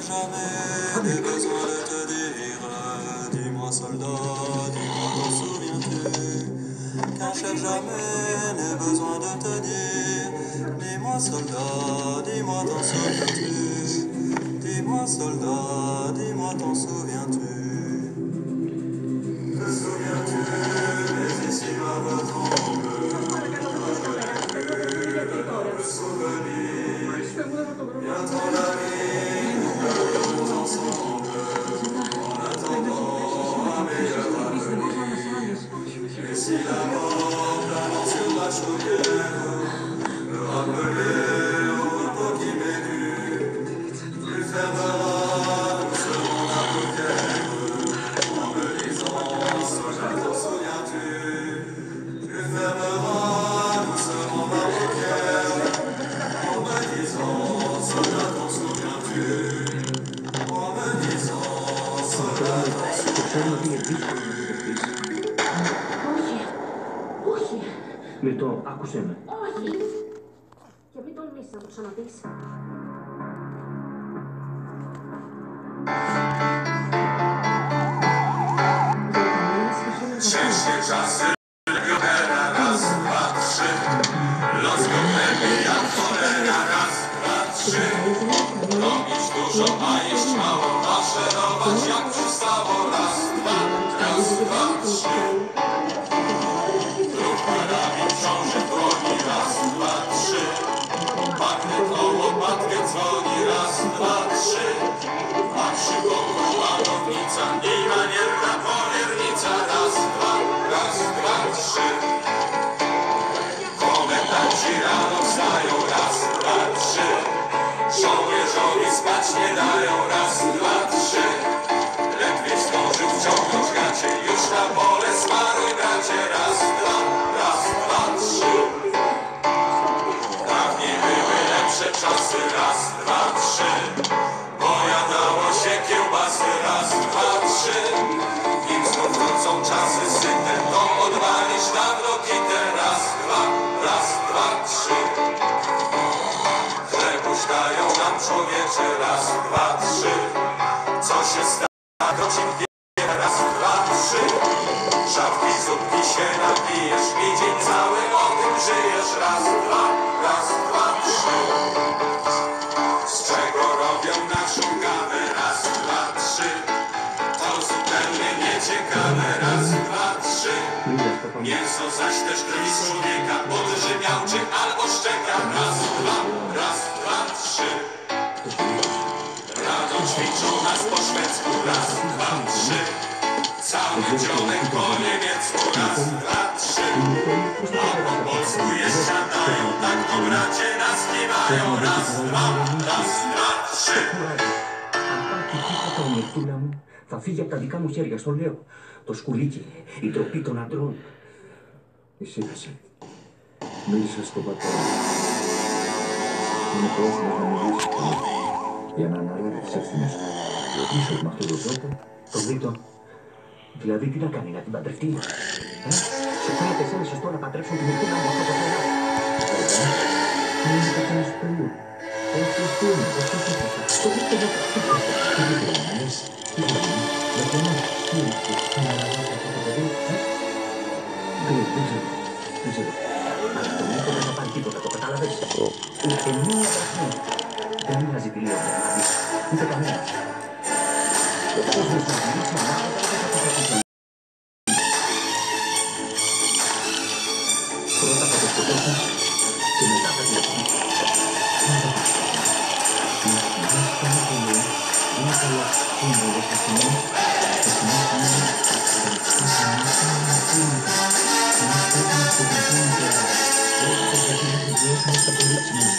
jamais n'ai besoin de te dire. Dis-moi soldat, dis-moi t'en souviens-tu? Qu'un chef jamais n'ai besoin de te dire. Dis-moi soldat, dis-moi t'en souviens-tu? Dis-moi soldat, dis-moi t'en souviens-tu? Te souviens-tu, mais ici ma voix tombe. Le souvenir, bientôt la vie, nous perdons ensemble. En attendant un meilleur avenir. Et si la mort plane sur la chaudière, me rappeler au repos qui m'est dû, tu fermeras doucement la paupière, en me disant, soldat, t'en souviens-tu? Tu fermeras doucement ma paupière, en me disant, soldat, t'en souviens-tu? En me disant, soldat, t'en souviens-tu? Όχι. Μυρτώ, άκουσέ με. Όχι. Και μην τολμήσεις να το ξαναδείς. Ciężkie czasy, Jupitera, raz, dwa, trzy. Los go przebija, cholera, raz, dwa, trzy. Robić dużo, a jeść mało, maszerować jak przystało, raz, dwa, trzy. Druk karabin, książę w dłoni, raz, dwa, trzy. Magnet o łopatkę dzwoni, raz, dwa, trzy. A przy boku ładownica i manierna powiernica, raz, dwa, trzy. Komendanci rano wstają, raz, dwa, trzy. Żołnierzowi spać nie dają, raz, dwa, trzy. Ledwie zdążył wciągnąć gacie, już na pole smaruj bracie, raz, dwa, trzy. Dawniej były lepsze czasy, raz, dwa, trzy. Pojadało się kiełbasy, raz, dwa, trzy. Nim znów wrócą czasy syte, to odwalisz na wrokitę, raz, dwa, trzy. Chlebuś dają nam człowiecze, raz, dwa, trzy. Co się stało, ci wie, raz, dwa, trzy. Żabki, zupki się napijesz i dzień cały o tym żyjesz, raz, dwa, trzy. Z czego robią naszą kawę, raz, dwa, trzy. To zupełnie nieciekawe, raz, dwa, trzy. Mięso zaś też krwi człowieka, podrzymiałczy albo szczeka, raz, dwa, trzy. Rano ćwiczą nas po szwedzku, raz, dwa, trzy. Cały dzionek po niemiecku, raz, dwa, trzy. A po polsku jest siadają, tak to bracie nas kiwają, raz, dwa, trzy. Θα φύγει από τα δικά μου χέρια, στο λέω. Το σκουλίκι, η τροπή των αντρών. Ησύχασε. Μίλησα στον πατέρα. Είναι πρόθυμος να μιλήσει για να αναλάβει τις ευθύνες του. Ίσως με αυτόν τον τρόπο Το δείτε. Δηλαδή τι να κάνει, να την παντρευτεί. Σε φαίνεται θέλησες τώρα να παντρέψουν την Μυρτίνα μου αυτό το θέμα. Βέβαια, είναι καθένας του παιδιού. Όχι αυτό είναι, όχι αυτό. Το δείτε εδώ. Τι διπλανές, τι διπλανές, με κομμάτι, στήριξη, να αναλάβει αυτό το παιδί. Δεν ξέρω. Αλλά το μήκο δεν θα πάρει τίποτα, το κατάλαβες. Ούτε μία δραχμή. Δεν είναι αζητηλείο με να δεις. Ούτε κανένας. Ο κόσμος να γυρίσει ανάποδα δεν θα το καταφέρει. Πρώτα θα το σκοτώσουν και μετά θα διωχθούν. Είναι καλό σύμβολο στο σημείο. Το σημείο σημαίνει στα κορίτσια μας.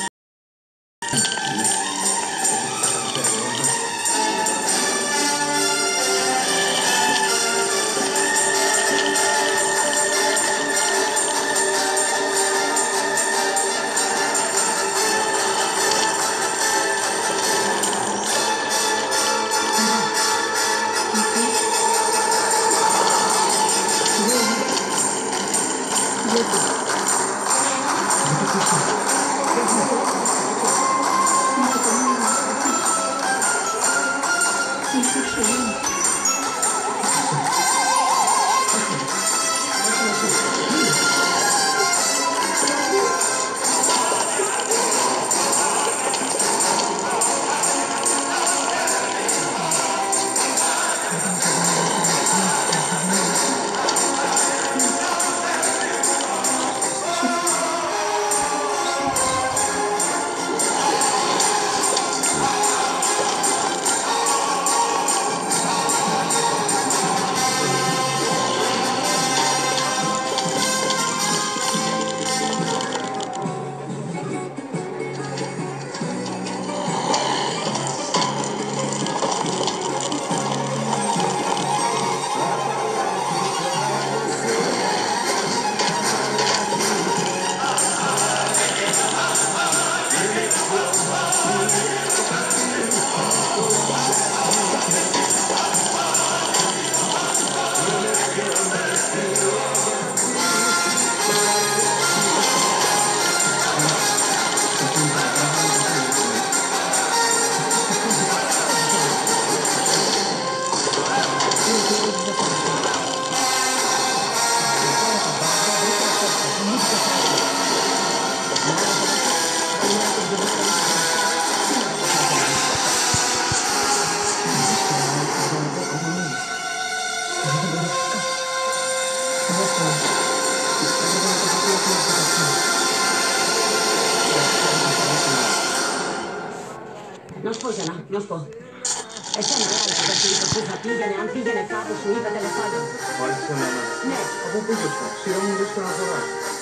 Να σου πω, Γιάννα, να σου πω. Εσένα δεν σου είπε πού θα πήγαινε, αν πήγαινε κάπου, σου είπε τέλος πάντων. Μάλιστα σε μένα. Ναι. Από πού ήρθες, σειρά μου δεν να φορά.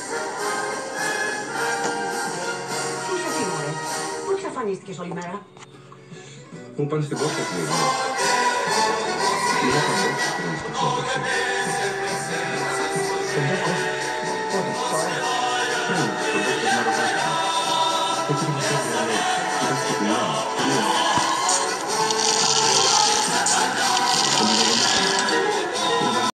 Πού είσαι εσύ, μωρέ. Πού εξαφανίστηκες όλη μέρα. Μου πάνε στην πόρτα την ίδια. Τι να θα πω, στην πόρτα.